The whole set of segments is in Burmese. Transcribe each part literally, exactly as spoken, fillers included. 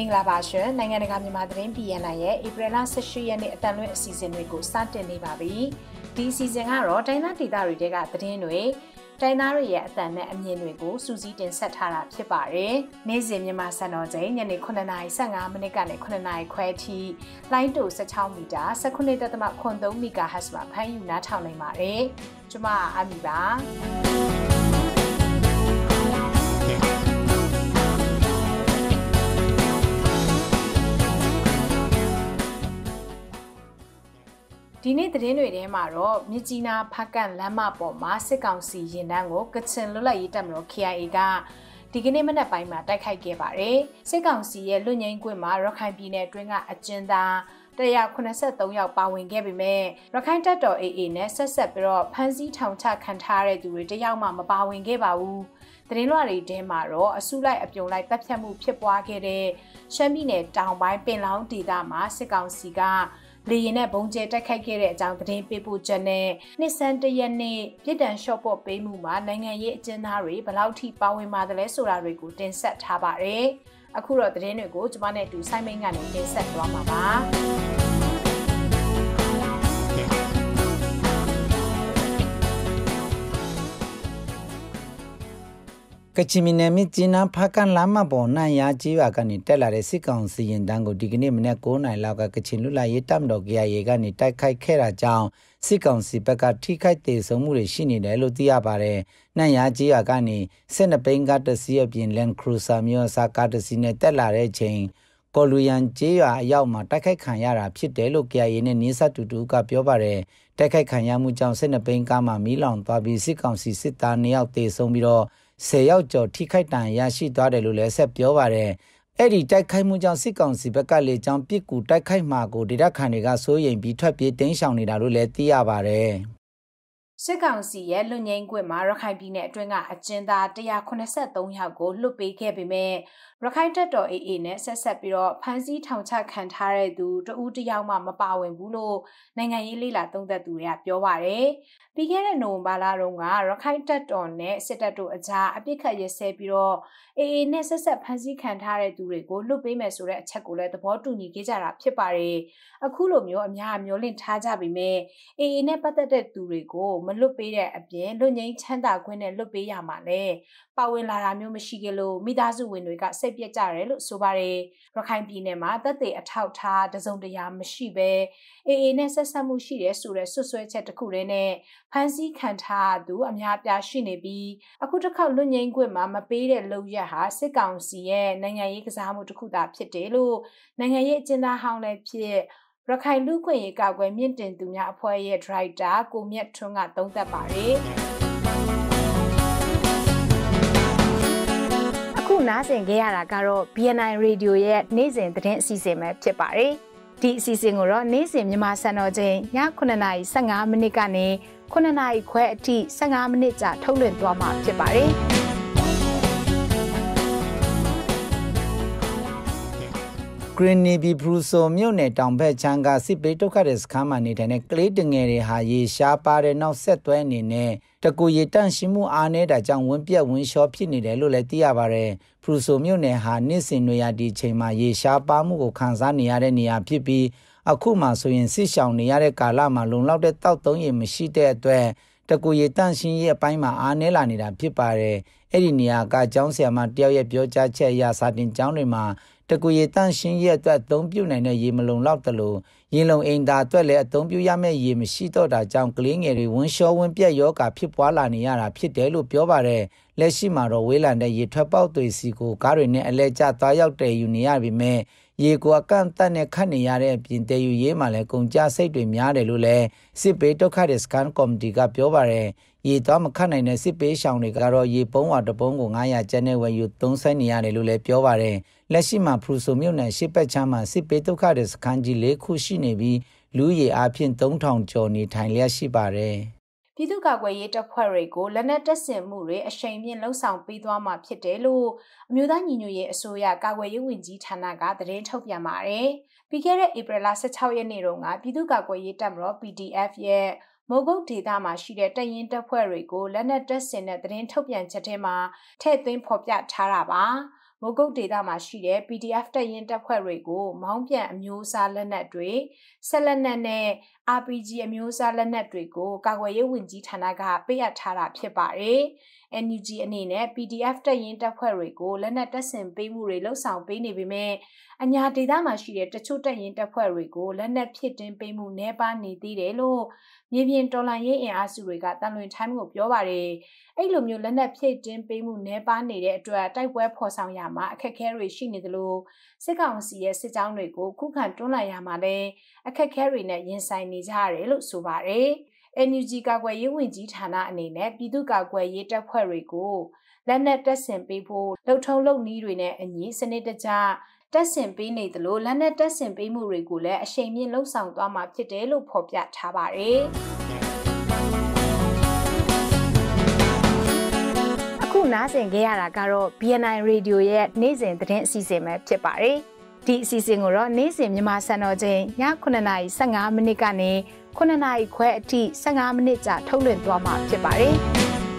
င်္ဂလာပါရှင်နိုင်ငံတကာမြန်မာသတင်း P N I ရဲ့ဧပြီလဆယ့်ရှစ်ရက်နေ့အတန်လွင့်အစီအစဉ်တွေကိုစတင်နေပါပြီ။ဒီအစီအစဉ်ကတော့တိုင်းသားဒေသတွေကသတင်းတွေတိုင်းသားတွေရဲ့အတန်နဲ့အမြင်တွေကိုစူးစီးတင်ဆက်ထားတာဖြစ်ပါတယ်။နေ့စဉ်မြန်မာစံတော်ချိန်ညနေခုနှစ်နာရီဆယ့်ငါးမိနစ်ကနေခုနှစ်နာရီခွဲအထိလိုင်းတူ၁၆မီတာ၁၉.၃ မီဂါဟတ်မှာဖမ်းယူနားထောင်နိုင်ပါတယ်။ကျွန်မအမီပါ။ဒီနေ့သတင်းတွေထဲမှာတော့မြစ်ကြီးနားဖားကန့်လမ်းမပေါ်မှာစစ်ကောင်စီရင်တန်းကိုကချင်လွတ်လပ်ရေးတပ်မတော် K I A ကဒီကနေ့မနက်ပိုင်းမှာတိုက်ခိုက်ခဲ့ပါတယ်။စစ်ကောင်စီရဲ့လွတ်ငြိမ်းခွင့်မှာရခိုင်ပြည်နယ်အတွင်းကအကျဉ်းသား၁၉၃ ယောက်ပါဝင်ခဲ့ပေမဲ့ရခိုင်တပ်တော် A A နဲ့ဆက်ဆက်ပြီးတော့ဖမ်းဆီးထောင်ချခံထားတဲ့သူတွေတယောက်မှမပါဝင်ခဲ့ပါဘူး။သတင်းလွှာတွေထဲမှာတော့အစုလိုက်အပြုံလိုက်တပ်ဖြတ်မှုဖြစ်ပွားခဲ့တဲ့ရှမ်းပြည်နယ်တောင်ပိုင်းပင်လောင်းဒေသမှာစစ်ကောင်စီကလေရင်နဲ့ဘုံကျဲတိုက်ခိုက်ခဲ့တဲ့အကြောင်းသတင်းပေးပို့ချက်နဲ့နှစ်ဆန်းတရက်နေ့ပြည်တံလျှော့ပေါ့ပေးမှုမှာနိုင်ငံရေးအကျဉ်းသားတွေဘယ်လောက်ထိပါဝင်ပါတယ်လဲဆိုတာတွေကိုတင်ဆက်ထားပါတယ်။အခုတော့သတင်းတွေကိုကျွန်မနဲ့အတူစိုင်းမိန်ကနေတင်ဆက်သွားမှာပါ။ကချင်ပြည်နယ်မြစ်ကြီးနားဖားကန့်လမ်းမပေါ်နန့်ရာကြီးရွာကနေတက်လာတဲ့စစ်ကောင်စီရင်တန်းကိုဒီကနေ့မနက်၉နာရီလောက်ကကချင်လူလာရေးတပ်မတော် K I A ကနေတိုက်ခိုက်ခဲ့တာကြောင့်စစ်ကောင်စီဘက်ကထိခိုက်ဒေဆုံးမှုတွေရှိနေတယ်လို့သိရပါတယ်။နန့်ရာကြီးရွာကနေ၁၂ဘိန်းကားတစ်စီးအပြင် Land Cruiser မျိုးအစားကားတစ်စီးနဲ့တက်လာတဲ့ချိန်ကော်လူရန်ကြီးရွာအရောက်မှာတိုက်ခိုက်ခံရတာဖြစ်တယ်လို့ K I A နဲ့နေဆက်တူတူကပြောပါတယ်။တိုက်ခိုက်ခံရမှုကြောင့်၁၂ဘိန်းကားမှာမီးလောင်သွားပြီးစစ်ကောင်စီစစ်သား၂ယောက်ဒေဆုံးပြီးတော့ဆယ်ယောက်ကျော်ထိခိုက်ဒဏ်ရာရှိသွားတယ်လို့လည်းဆက်ပြောပါတယ်။အဲ့ဒီတိုက်ခိုက်မှုကြောင့်စစ်ကောင်စီဘက်ကလေကြောင်းပစ်ကူတိုက်ခိုက်မှာကိုဒေသခံတွေကစိုးရိမ်ပြီးထွက်ပြေးတင်းရှောင်နေတာလို့လည်းသိရပါတယ်။စစ်ကောင်စီရဲ့လွတ်ငြိမ်းခွင့်မှာရခိုင်ပြည်နယ်အတွင်းကအကျဉ်းသား၁၉၃ ယောက်ကိုလွတ်ပေးခဲ့ပေမဲ့ရခိုင်တပ်တော် A A နဲ့ဆက်ဆက်ပြီးတော့ဖမ်းဆီးထောင်ချခံထားတဲ့သူတဦးတယောက်မှမပါဝင်ဘူးလို့နိုင်ငံရေးလေလာသုံးသပ်သူတွေကပြောပါတယ်။ပြီးခဲ့တဲ့နိုဝင်ဘာလတုန်းကရခိုင်တပ်တော်နဲ့စစ်တပ်တို့အကြားအပစ်ခတ်ရပ်စဲပြီးတော့ A A နဲ့ဆက်ဆက်ဖမ်းဆီးခံထားတဲ့သူတွေကိုလွတ်ပေးမယ်ဆိုတဲ့အချက်ကိုလည်းသဘောတူညီခဲ့ကြတာဖြစ်ပါတယ်။အခုလိုမျိုးအများအမျှော်လင့်ထားကြပေမဲ့ A A နဲ့ပတ်သက်တဲ့သူတွေကိုမလွတ်ပေးတဲ့အပြင်လွတ်ငြိမ်းချမ်းသာခွင့်နဲ့လွတ်ပေးရမှာလဲပါဝင်လာတာမျိုးမရှိကြလို့မိသားစုဝင်တွေကစိတ်ပြတ်ကြတယ်လို့ဆိုပါတယ်ရခိုင်ပြည်နယ်မှာတပ်တွေအထောက်ထားတစုံတရာမရှိပဲ A A နဲ့ဆက်ဆက်မှုရှိတယ်ဆိုတဲ့ဆွဆွဲချက်တစ်ခုတည်းနဲ့ဖမ်းဆီးခံထားသူအများပြားရှိနေပြီးအခုတစ်ခေါက်လွတ်ငြိမ်းခွင့်မှာမပေးတဲ့လုပ်ရက်ဟာစစ်ကောင်စီရဲ့နိုင်ငံရေးကစားမှုတစ်ခုသာဖြစ်တယ်လို့နိုင်ငံရေးအကျဉ်းသားဟောင်းလည်းဖြစ်ရခိုင်လူ့ခွင့်ရေးကောက်ွယ်မြင့်တင်သူများအဖွဲ့ရဲ့ဒရိုက်တာကိုမြတ်ထွန်းကသုံးသပ်ပါတယ်အခုနားဆင်ကြရတာကတော့ B N I Radio ရဲ့နေ့စဉ်သတင်းအစီအစဉ်ပဲဖြစ်ပါတယ်ဒီအစီအစဉ်ကိုတော့နေ့စဉ်မြန်မာစံတော်ချိန်ညခုနှစ်နာရီဆယ့်ငါးမိနစ်ကနေခုနှစ်နာရီခွဲအထိဆယ့်ငါးမိနစ်ကြာထုတ်လွှင့်သွားမှာဖြစ်ပါတယ်ဂရနီဘီဘရူဆိုမြို့နယ်တောင်ဘက်ချမ်းကစစ်ပေးဒုက္ခတဲ့စခန်းမှာနေတဲ့ကလေးတငယ်တွေဟာရေရှားပါတဲ့နောက်ဆက်တွဲအနေနဲ့တကူရတန့်ရှိမှုအားနည်းတာကြောင့်ဝင်းပြက်ဝင်းလျှောဖြစ်နေတယ်လို့လည်းသိရပါတယ်။ဘရူဆိုမြို့နယ်ဟာနှစ်စဉ်နွေရာသီချိန်မှာရေရှားပါမှုကိုခံစားနေရတဲ့နေရာဖြစ်ပြီးအခုမှဆိုရင်စစ်ရှောင်နေရတဲ့ကာလမှာလုံလောက်တဲ့တောက်သုံးရေမရှိတဲ့အတွက်တကူရတန့်ရှင်းရေးအပိုင်းမှာအားနည်းလာနေတာဖြစ်ပါတယ်။အဲ့ဒီနေရာကကျောင်းဆရာမတယောက်ရဲ့ပြောကြားချက်အရစာတင်ကျောင်းတွေမှာတကူရတန့်ရှင်းရေးအတွက်အသုံးပြုနိုင်တဲ့ရေမလုံလောက်တယ်လို့ရင်လုံအိမ်သာအတွက်လည်းအသုံးပြုရမယ့်ရေမရှိတော့တာကြောင့်ကလေးငယ်တွေဝန်းလျှောဝန်းပြက်ယောဂဖြစ်ပွားလာနေရတာဖြစ်တယ်လို့ပြောပါတယ်လက်ရှိမှာတော့ဝေးလံတဲ့ရေထွက်ပေါက်တွေစီကိုကားတွေနဲ့အလဲကျသွားရောက်တယ်ယူနေရပြီမဲ့ရေကိုအကန့်အသတ်နဲ့ခတ်နေရတဲ့အပြင်တည်ယူရေးမှာလည်းကုန်ကျစိတ်တွေများတယ်လို့လည်းစစ်ပေးဒုက္ခတဲ့စကန်ကော်မတီကပြောပါတယ်ရေသွားမခတ်နိုင်တဲ့စစ်ပေးရှောင်တွေကတော့ရေပုံးဝါတပုံးကိုငါးရာကျပ်နဲ့ဝယ်ယူသုံးဆိုင်နေရတယ်လို့လည်းပြောပါတယ်လက်ရှိမှာဖရူဆိုမြို့နယ်ရှစ်ပတ်ချမ်းမှာစစ်ပေးဒုက္ခတဲ့စခန်းကြီးလေးခုရှိနေပြီးလူရေအားဖြင့်သုံးထောင်ကျော်နေထိုင်လျက်ရှိပါတယ်ပြည်သူ့ကာကွယ်ရေးတပ်ဖွဲ့တွေကိုလက်နက်တပ်ဆင်မှုတွေအရှိန်မြင့်လှုံ့ဆော်ပေးသွားမှာဖြစ်တယ်လို့အမျိုးသားညီညွတ်ရေးအစိုးရကာကွယ်ရေးဝန်ကြီးဌာနကသတင်းထုတ်ပြန်ပါတယ်။ပြီးခဲ့တဲ့ဧပြီလဆယ့်ခြောက်ရက်နေ့တုန်းကပြည်သူ့ကာကွယ်ရေးတပ်မတော် P D F ရဲ့မိုးကုတ်ဒေသမှာရှိတဲ့တပ်ရင်းတပ်ဖွဲ့တွေကိုလက်နက်တပ်ဆင်တဲ့သတင်းထုတ်ပြန်ချက်ထဲမှာထည့်သွင်းဖော်ပြထားတာပါ။မိုးကုတ်ဒေသမှာရှိတဲ့ P D F တပ်ရင်းတပ်ဖွဲ့တွေကိုမောင်းပြန်အမျိုးအစားလက်နက်တွေဆက်လက်နက်နဲ့ R P G အမျိုးအစားလက်နက်တွေကိုကာကွယ်ရေးဝန်ကြီးဌာနကပေးအပ်ထားတာဖြစ်ပါတယ်။ N U G အနေနဲ့ P D F တပ်ရင်းတပ်ဖွဲ့တွေကိုလက်နက်တပ်ဆင်ပေးမှုတွေလှုပ်ဆောင်ပေးနေပေမဲ့အညာဒေသမှာရှိတဲ့တချို့တပ်ရင်းတပ်ဖွဲ့တွေကိုလက်နက်ဖြစ်တင်ပေးမှုနှဲပါနေသေးတယ်လို့မြေပြင်တော်လှန်ရေးအင်အားစုတွေကတန်လွင်ထိုင်းကိုပြောပါတယ်။အဲ့လိုမျိုးလက်နက်ဖြစ်တင်ပေးမှုနှဲပါနေတဲ့အတွက်တိုက်ပွဲဖော်ဆောင်ရမှာအခက်အခဲတွေရှိနေသလိုစစ်ကောင်စီရဲ့စစ်ကြောင်းတွေကိုခုခံတွန်းလှန်ရမှာလည်းအခက်အခဲတွေနဲ့ရင်ဆိုင်နေကြရတယ်လို့ဆိုပါတယ်။ N U G ကာကွယ်ရေးဝန်ကြီးဌာနအနေနဲ့ပြည်သူ့ကာကွယ်ရေးတပ်ဖွဲ့တွေကိုလက်နက်တပ်ဆင်ပေးဖို့လှုပ်ထုံးလုပ်နည်းတွေနဲ့အညီစနစ်တကျတက်ဆင်ပေးနေသလိုလက်နက်တက်ဆင်ပေးမှုတွေကိုလည်းအရှိန်မြင့်လှုပ်ဆောင်သွားမှာဖြစ်တယ်လို့ဖော်ပြထားပါတယ်။အခုနားဆင်ကြရတာကတော့ B N I Radio ရဲ့နေ့စဉ်သတင်းအစီအစဉ်ပဲဖြစ်ပါတယ်။ဒီအစီအစဉ်ကိုတော့နေ့စဉ်မြန်မာစံတော်ချိန်ညခုနှစ်နာရီဆယ့်ငါးမိနစ်ကနေခုနှစ်နာရီခွဲအထိဆယ့်ငါးမိနစ်ကြာထုတ်လွှင့်သွားမှာဖြစ်ပါတယ်။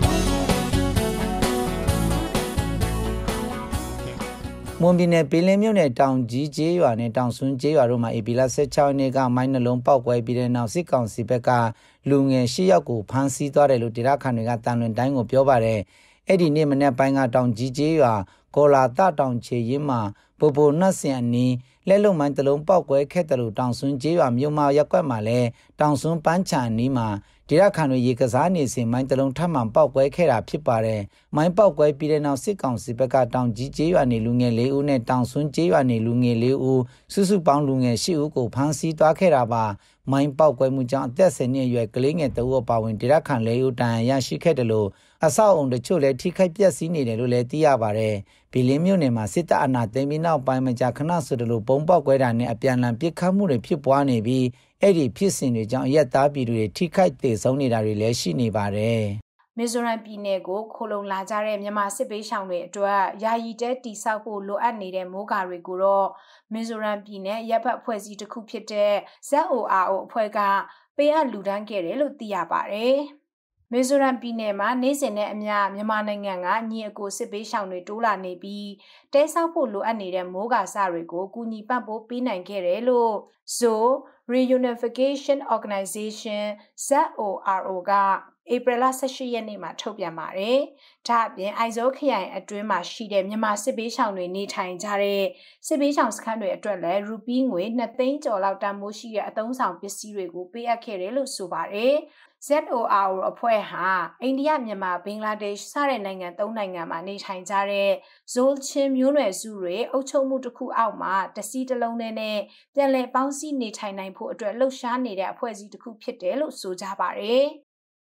မွန်ပြည်နယ်ပြည်လင်းမြို့နယ်တောင်ကြီးကျေးရွာနဲ့တောင်စွန်းကျေးရွာတို့မှာဧပြီလဆယ့်ခြောက်ရက်နေ့ကမိုင်းနှလုံးပေါက်ကွဲပြီးတဲ့နောက်စစ်ကောင်စီဘက်ကလူငယ်၈ယောက်ကိုဖမ်းဆီးသွားတယ်လို့ဒေသခံတွေကတန်လွင်တိုင်းကိုပြောပါတယ်။အဲ့ဒီနေ့မနေ့ပိုင်းကတောင်ကြီးကျေးရွာကောလာတတောင်ချေရင်မှာပိုပိုနှက်စင်အနီးလက်လုံမိုင်းတလုံးပေါက်ကွဲခဲ့တယ်လို့တောင်စွန်းကျေးရွာမြို့မှာရက်ကွက်မှာလဲတောင်စွန်းပန်းချံအနီးမှာဒေသခံတွေရေကစားနေစဉ်မိုင်းတလုံးထပ်မံပေါက်ကွဲခဲ့တာဖြစ်ပါတယ်။မိုင်းပေါက်ကွဲပြီးတဲ့နောက်စစ်ကောင်စီဘက်ကတောင်ကြီးကျေးရွာနေလူငယ်၄ဦးနဲ့တောင်စွန်းကျေးရွာနေလူငယ်၄ဦးစုစုပေါင်းလူငယ်၈ဦးကိုဖမ်းဆီးသွားခဲ့တာပါ။မိုင်းပေါက်ကွဲမှုကြောင့်အသက်ဆယ်နှစ်အရွယ်ကလေးငယ်တဦးအပါအဝင်ဒေသခံ၄ဦးတန်ရရှိခဲ့တယ်လို့အဆောက်အုံတချို့လည်းထိခိုက်ပျက်စီးနေတယ်လို့လည်းသိရပါတယ်။ဘီလင်းမြို့နယ်မှာစစ်တပ်အာဏာသိမ်းပြီးနောက်ပိုင်းမှာကြာခဏဆိုသလိုပုံပေါက်ကွဲတာနဲ့အပြန်အလှန်ပစ်ခတ်မှုတွေဖြစ်ပွားနေပြီးအဲ့ဒီဖြစ်စဉ်တွေကြောင့်ရက်သားပြည်သူတွေထိခိုက်ဒေဆုံးနေတာတွေလည်းရှိနေပါတယ်။မီဇိုရမ်ပြည်နယ်ကိုခိုလုံလာကြတဲ့မြန်မာစစ်ပေးရှောင်တွေအတွက်ယာယီတဲတိဆောက်ဖို့လိုအပ်နေတဲ့မိုးကာတွေကိုတော့မီဇိုရမ်ပြည်နယ်ရပ်ဘက်အဖွဲ့အစည်းတစ်ခုဖြစ်တဲ့ Z O R O အဖွဲ့ကပေးအပ်လူဒန်းခဲ့တယ်လို့သိရပါတယ်။မီဇိုရမ်ပြည်နယ်မှာနေ့စဉ်နဲ့အမျှမြန်မာနိုင်ငံကညီအကိုစစ်ပေးရှောင်တွေတိုးလာနေပြီးတဲဆောက်ဖို့လိုအပ်နေတဲ့မိုးကာစတွေကိုကူညီပံ့ပိုးပေးနိုင်ခဲ့တယ်လို့ Z O Reunification Organization Z O R O ကဧပြီလဆယ့်ရှစ်ရက်နေ့မှာထုတ်ပြန်ပါတယ်။ဒါ့အပြင်အိုက်ဇောခရိုင်အတွင်းမှာရှိတဲ့မြန်မာစစ်ပေးရှောင်တွေနေထိုင်ကြတဲ့စစ်ပေးရှောင်စခန်းတွေအတွက်လည်းရူပီးငွေနှစ်သိန်းကျော်လောက်တန်ဖိုးရှိတဲ့အသုံးဆောင်ပစ္စည်းတွေကိုပေးအပ်ခဲ့တယ်လို့ဆိုပါတယ်။ Z O R O အဖွဲ့ဟာအိန္ဒိယမြန်မာဘင်္ဂလားဒေ့ရှ်စတဲ့နိုင်ငံသုံးနိုင်ငံမှာနေထိုင်ကြတဲ့ဇိုလ်ချင်းမျိုးနွယ်စုတွေအုပ်ချုပ်မှုတစ်ခုအောက်မှာတစည်းတစ်လုံးနဲ့ပြန်လည်ပေါင်းစည်းနေထိုင်နိုင်ဖို့အတွက်လှုပ်ရှားနေတဲ့အဖွဲ့အစည်းတစ်ခုဖြစ်တယ်လို့ဆိုကြပါတယ်။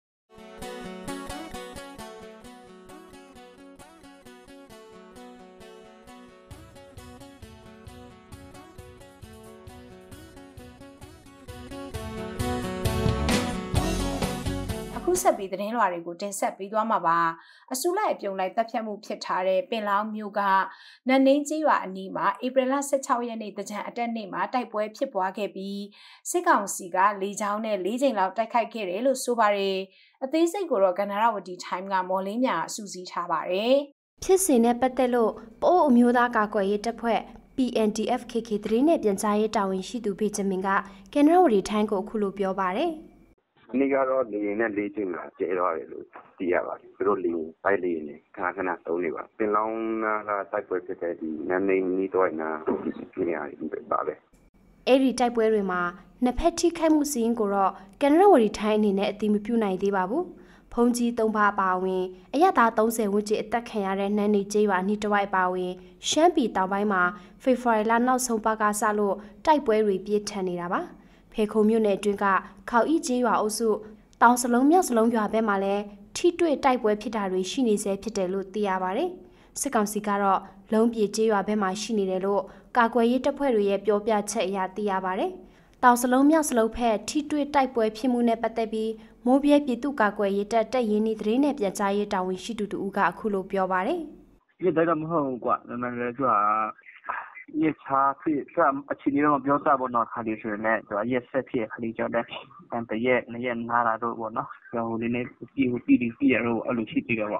ဆက်ပြီးသတင်းလွှာတွေကိုတင်ဆက်ပေးသွားမှာပါအစုလိုက်အပြုံလိုက်တပ်ဖြတ်မှုဖြစ်ထားတဲ့ပင်လောင်းမြို့ကနတ်နှင်းကျေးရွာအနီးမှာဧပြီလဆယ့်ခြောက်ရက်နေ့တကြံအတက်နေ့မှာတိုက်ပွဲဖြစ်ပွားခဲ့ပြီးစစ်ကောင်စီကလေကြောင်းနဲ့၄ကြိမ်လောက်တိုက်ခိုက်ခဲ့တယ်လို့ဆိုပါတယ်အသေးစိတ်ကိုတော့ကနရဝတီ time ကမော်လင်းမြအစူးစီးထားပါတယ်ဖြစ်စဉ်နဲ့ပတ်သက်လို့ပိုးအမျိုးသားကာကွယ်ရေးတပ်ဖွဲ့ P N D F K K သတင်းနဲ့ပြန်ကြားရေးတာဝန်ရှိသူဖေချမင်ကကနရဝတီ time ကိုအခုလိုပြောပါတယ်အနည်းကတော့လေရင်နဲ့လေးချင်းမှာကျဲသွားတယ်လို့သိရပါတယ်သူတို့လေရင်ပိုင်းလေရင်နဲ့ခဏခဏသုံးနေပါပင်လောင်းနာကတိုက်ပွဲဖြစ်တဲ့ဒီနန်းနေနီးတော့နာပြနေရတယ်ဒီပါပဲအဲ့ဒီတိုက်ပွဲတွေမှာနှစ်ဖက်ထိခိုက်မှုစီးရင်ကိုတော့ကနရဝတီထိုင်းအနေနဲ့အတိမပြုနိုင်သေးပါဘူးဖုန်ကြီးသုံးပါအပါအဝင်အရသာသုံးဆယ်ဝန်းကျင်အသက်ခံရတဲ့နှမ်းနေကျေးရွာနှိတဝိုက်ပါဝင်ရှမ်းပြည်တောင်ပိုင်းမှာဖေဖော်ဝါရီလနောက်ဆုံးပတ်ကစလို့တိုက်ပွဲတွေပြင်းထန်နေတာပါဖေခုံမြို့နယ်အတွင်းကခေါဤကျေးရွာအုပ်စုတောင်စလုံးမြောက်စလုံးရွာဘက်မှာလည်းထိတွေ့တိုက်ပွဲဖြစ်တာတွေရှိနေစေဖြစ်တယ်လို့သိရပါတယ်။စစ်ကောင်စီကတော့လုံးပြေကျေးရွာဘက်မှာရှိနေတယ်လို့ကာကွယ်ရေးတပ်ဖွဲ့တွေရဲ့ပြောပြချက်အရသိရပါတယ်။တောင်စလုံးမြောက်စလုံးဖက်ထိတွေ့တိုက်ပွဲဖြစ်မှုနဲ့ပတ်သက်ပြီးမိုးပြဲပြည်သူ့ကာကွယ်ရေးတပ်တပ်ရင်းနှီးသတင်းနဲ့ပြန်ကြားရေးတာဝန်ရှိသူတို့ကအခုလိုပြောပါတယ်။ဒီတိုက်တော့မဟုတ်ဘူးကွာ။ဒါမှလည်းသူကရက်ချာဖြစ်စအချင်းတွေတော့ပြောတာပေါ့နော်ခါလေးဆိုရင်လည်းသူကရက်ဆက်ဖြစ်ခါလေးကြောင့်တဲ့တရက်နှစ်ရက်နားလာတော့ပေါ့နော်။ဟိုလေးနဲ့ပြီးပြီးပြီးရတော့အလိုရှိသေးတယ်ပေါ့။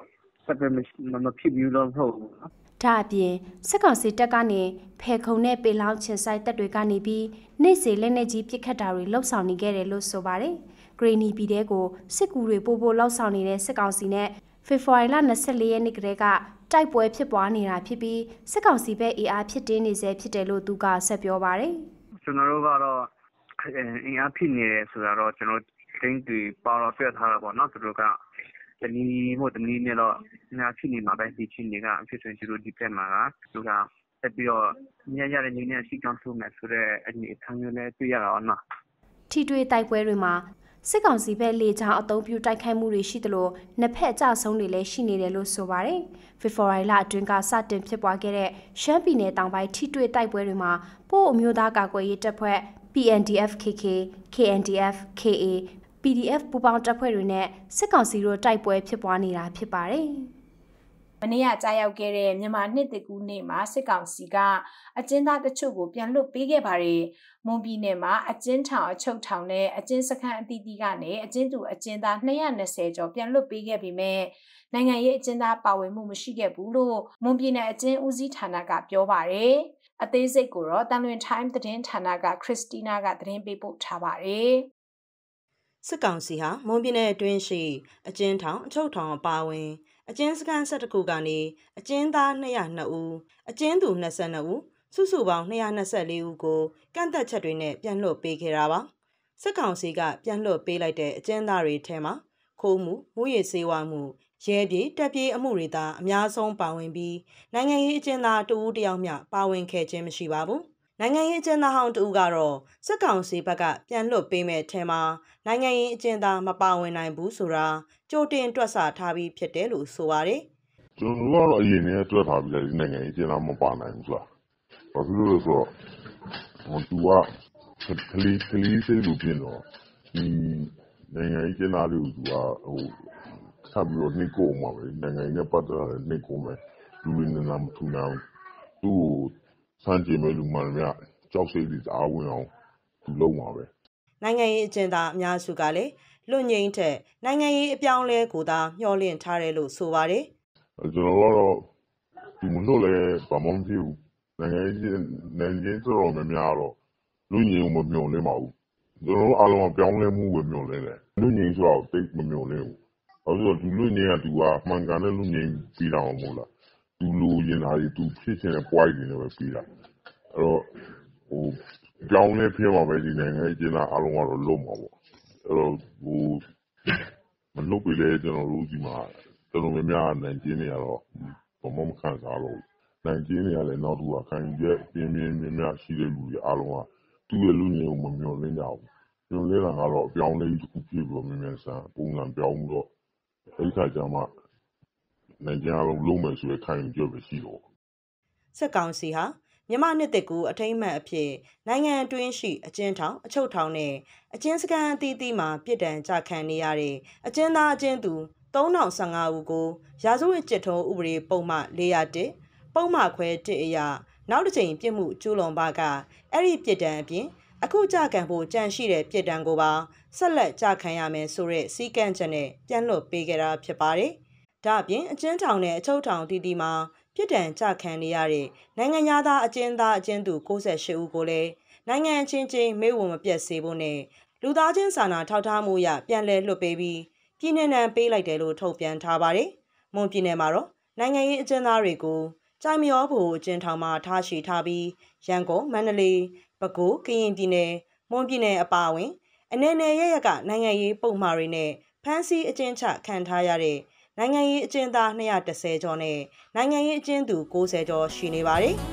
ဆက်ပဲမဖြစ်ဘူးလို့ဟုတ်ဘူးဒါအပြင်စစ်ကောင်စီတပ်ကနေဖဲခုံနဲ့ပေလောင်းချင်ဆိုင်တပ်တွေကနေပြီးနေ့စဉ်လက်နေကြီးပစ်ခတ်တာတွေလှုပ်ဆောင်နေခဲ့တယ်လို့ဆိုပါတယ်ဂရီနီပြည်တဲကိုစစ်ကူတွေပို့ပို့လှောက်ဆောင်နေတဲ့စစ်ကောင်စီနဲ့ဖေဖော်ဝါရီလ၂၄ရက်နေ့ကတည်းကတိုက်ပွဲဖြစ်ပွားနေတာဖြစ်ပြီးစစ်ကောင်စီဘက်အေးအားဖြစ်တင်းနေစေဖြစ်တယ်လို့သူကဆက်ပြောပါတယ်ကျွန်တော်တို့ကတော့အေးအားဖြစ်နေတယ်ဆိုတော့ကျွန်တော်တင်းတွေပေါတော့ပြတ်ထားတာပေါ့နော်သူတို့ကတနည်းမို့တနည်းနဲ့တော့ညာဖြစ်နေမှာပဲဒီချင်းတွေကအဖြစ်ဆိုသူတို့ဒီပြက်မှာကသူကတက်ပြီးတော့ညရတဲ့နေနဲ့ရှိကောင်းဆုံးမယ်ဆိုတော့အနေအထားမျိုးနဲ့တွေ့ရအောင်နော်ထိတွေ့တိုက်ပွဲတွေမှာစစ်ကောင်စီဘက်လေကြောင်းအုံပြုတိုက်ခိုက်မှုတွေရှိသလိုနှစ်ဖက်ကြဆုံးတွေလည်းရှိနေတယ်လို့ဆိုပါတယ်ဖေဖော်ဝါရီလအတွင်းကစတင်ဖြစ်ပွားခဲ့တဲ့ရှမ်းပြည်နယ်တောင်ပိုင်းထိတွေ့တိုက်ပွဲတွေမှာပို့အမျိုးသားကာကွယ်ရေးတပ်ဖွဲ့ P N D F K K K N D F K A P D F ပူးပေါင်းတပ်ဖွဲ့တွေနဲ့စစ်ကောင်စီတို့တိုက်ပွဲဖြစ်ပွားနေတာဖြစ်ပါတယ်မနေ့ကကြားရောက်ခဲ့တဲ့မြန်မာနှစ်တကူနေ့မှာစစ်ကောင်စီကအကျဉ်းသားတချို့ကိုပြန်လွှတ်ပေးခဲ့ပါတယ်။မွန်ပြည်နယ်မှာအကျဉ်းထောင်အချုပ်ထောင်နဲ့အကျဉ်းစခန်းအသီးသီးကနေအကျဉ်းသူအကျဉ်းသား၂၂၀ကျော်ပြန်လွှတ်ပေးခဲ့ပေမဲ့နိုင်ငံရေးအကျဉ်းသားပါဝင်မှုမရှိခဲ့ဘူးလို့မွန်ပြည်နယ်အကျဉ်းဦးစီးဌာနကပြောပါတယ်။အသေးစိတ်ကိုတော့တန်လွင် Time သတင်းဌာနကခရစ်စတီနာကသတင်းပေးပို့ထားပါတယ်။စစ်ကောင်စီဟာမွန်ပြည်နယ်အတွင်းရှိအကျဉ်းထောင်အချုပ်ထောင်အပါအဝင်အကျဉ်းစခန်း၁၁ခုကနေအကျဉ်းသား၂၀၂ဦးအကျဉ်းသူ၂၂ဦးစုစုပေါင်း၂၂၄ဦးကိုကန့်သက်ချက်တွေနဲ့ပြန်လွှတ်ပေးခဲ့တာပါစစ်ကောင်စီကပြန်လွှတ်ပေးလိုက်တဲ့အကျဉ်းသားတွေထဲမှာခိုးမှုမှုရည်စေဝါမှုရဲပြေတက်ပြေးအမှုတွေသာအများဆုံးပါဝင်ပြီးနိုင်ငံရေးအကျဉ်းသားတဦးတယောက်မျှပါဝင်ခဲ့ခြင်းမရှိပါဘူးနိုင်ငံရေးအကျဉ်းသားဟောင်းတဦးကတော့စစ်ကောင်စီဘက်ကပြန်လွှတ်ပေးမဲ့ထဲမှာနိုင်ငံရေးအကျဉ်းသားမပါဝင်နိုင်ဘူးဆိုတာကြိုတင်တွက်ဆထားပြီးဖြစ်တယ်လို့ဆိုပါတယ်ကျွန်တော်တို့ကတော့အရင်ကတွက်ထားပြီးတယ်နိုင်ငံရေးအကျဉ်းသားမပါနိုင်ဘူးဆိုတာဘာဖြစ်လို့လဲဆိုတော့ဟိုသူကကလေးကလေးစိတ်လူပြင်တော့ဒီနိုင်ငံရေးအကျဉ်းသားတွေကိုသူကဟိုဆက်ပြီးတော့နှိပ်ကိုမှာပဲနိုင်ငံရေးနဲ့ပတ်သက်တဲ့နှိပ်ကိုမယ်လူတွေနဲ့မထူနိုင်သူ့စမ်းကြည့်မဲ့လူမှန်များကြောက်စိတ်တွေအားဝင်အောင်သူလုပ်မှာပဲနိုင်ငံရေးအကျဉ်းသားအများစုကလည်းလွတ်ငြိမ်းတဲ့နိုင်ငံရေးအပြောင်းလဲကိုသာမျှော်လင့်ထားတယ်လို့ဆိုပါတယ်ကျွန်တော်ကတော့ဒီမလို့လဲဘာမှမဖြစ်ဘူးနိုင်ငံရေးနိုင်ငံရေးဆိုတော့မများတော့လူငြိမ်းမမျှော်လင့်ပါဘူးကျွန်တော်အားလုံးပြောင်းလဲမှုပဲမျှော်လင့်တယ်လူငြိမ်းဆိုတော့တိတ်မမျှော်လင့်ဘူးဘာလို့လဲဒီလူငြိမ်းကသူကမှန်ကန်တဲ့လူငြိမ်းပြီးတော့မဟုတ်လားသူလူရင်သားတွေသူဖြစ်ချင်တဲ့ point တွေနဲ့ပဲပြီးတာအဲ့တော့ဟိုကြောင်းလေးဖြစ်မှာပဲဒီနိုင်ငံအကျဉ်းသားအားလုံးကတော့လုံးမှာပေါ့အဲ့တော့ဟိုမလုပ်ပြလေကျွန်တော်တို့ဒီမှာတော်တော်များများနိုင်ကျင်းနေရတော့ဘာမှမခံစားလို့နိုင်ကျင်းနေရလဲနောက်တစ်ခုခံရပြင်းပြင်းများများရှိတဲ့လူတွေအားလုံးကသူ့ရဲ့လူငယ်ကိုမမျှော်လင့်ကြဘူးမျှော်လင့်တာကတော့အပြောင်းလဲတစ်ခုဖြစ်ပြီးတော့မြန်မြန်ဆန်ပုံစံပြောင်းမှုတော့အဲ့ခါကျမှနိုင်ကျင်းအားလုံးလုံးမယ်ဆိုရခိုင်ကြွပဲရှိတော့စစ်ကောင်စီဟာမြန်မာနှစ်သက်ကူအထိမ့်မှန်အဖြစ်နိုင်ငံအတွင်းရှိအကျဉ်းထောင်အချုပ်ထောင်နဲ့အကျဉ်းစခန်းအသီးသီးမှာပြစ်ဒဏ်ကြခံနေရတဲ့အကျဉ်းသားအကျဉ်းသူ၃၀၁၅ဦးကိုရာဇဝတ်ကျင့်ထုံးဥပဒေပုံမှန်၄၀၁ပုံမှန်ခွဲတစ်အရာနောက်တစ်ချိန်ပြစ်မှုကျူးလွန်ပါကအဲ့ဒီပြစ်ဒဏ်အပြင်အခုကြခံဖို့ကြံရှိတဲ့ပြစ်ဒဏ်ကိုပါဆက်လက်ကြခံရမယ်ဆိုတဲ့စီကံချက်နဲ့ပြန်လွှတ်ပေးခဲ့တာဖြစ်ပါတယ်။ဒါအပြင်အကျဉ်းထောင်နဲ့အချုပ်ထောင်တည်တည်မှာပြစ်ဒဏ်ကြခံနေရတဲ့နိုင်ငံသားအကျဉ်းသားအကျဉ်းသူ၉၈ဦးကိုလည်းနိုင်ငံချင်းချင်းမေ့ဝံမပြတ်စေဖို့နဲ့လူသားချင်းစာနာထောက်ထားမှုရပြန်လည်လွှတ်ပေးပြီးပြည်내နံပေးလိုက်တယ်လို့ထုတ်ပြန်ထားပါတယ်။မွန်ပြည်နယ်မှာတော့နိုင်ငံရေးအကျဉ်းသားတွေကိုကြိုင်မရောဖို့အကျဉ်းထောင်မှာထားရှိထားပြီးရန်ကုန်မန္တလေးပဲခူးကရင်ပြည်နယ်မွန်ပြည်နယ်အပါအဝင်အနေနဲ့ရရကနိုင်ငံရေးပုံမှားတွေနဲ့ဖမ်းဆီးအကျဉ်းချခံထားရတဲ့နိုင်ငံရေးအကျဉ်းသား၂၁၀ကျော်နဲ့နိုင်ငံရေးအကျဉ်းသူ၉၀ကျော်ရှိနေပါတယ်။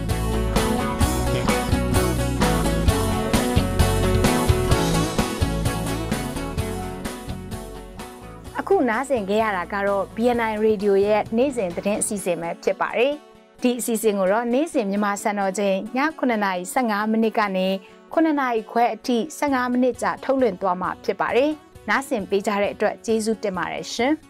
အခုနားဆင်ခဲ့ရတာကတော့ B N I Radio ရဲ့နေ့စဉ်သတင်းအစီအစဉ်ပဲဖြစ်ပါတယ်။ဒီအစီအစဉ်ကိုတော့နေ့စဉ်မြန်မာစံတော်ချိန်ညခုနှစ်နာရီ၁၅မိနစ်ကနေခုနှစ်နာရီခွဲအထိ၁၅မိနစ်ကြာထုတ်လွှင့်သွားမှာဖြစ်ပါတယ်။နားဆင်ပေးကြတဲ့အတွက်ကျေးဇူးတင်ပါတယ်ရှင်။